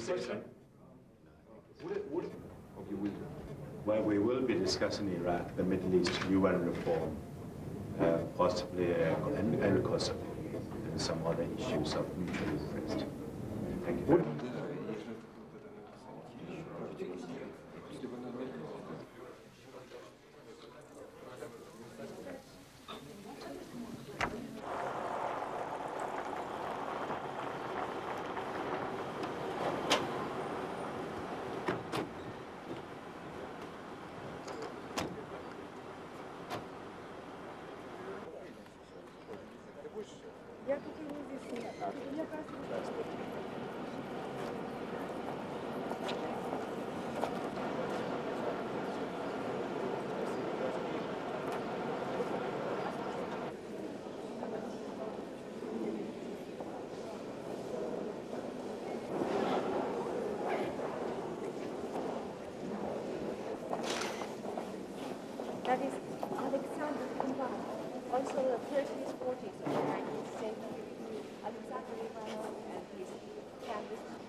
something? Well, we will be discussing Iraq, the Middle East, UN reform, possibly and Kosovo, and some other issues of mutual interest. Thank you very much. That is Alexander Ivanov, also the 30s, 40s of the 19th century. Alexander Ivanov and his canvas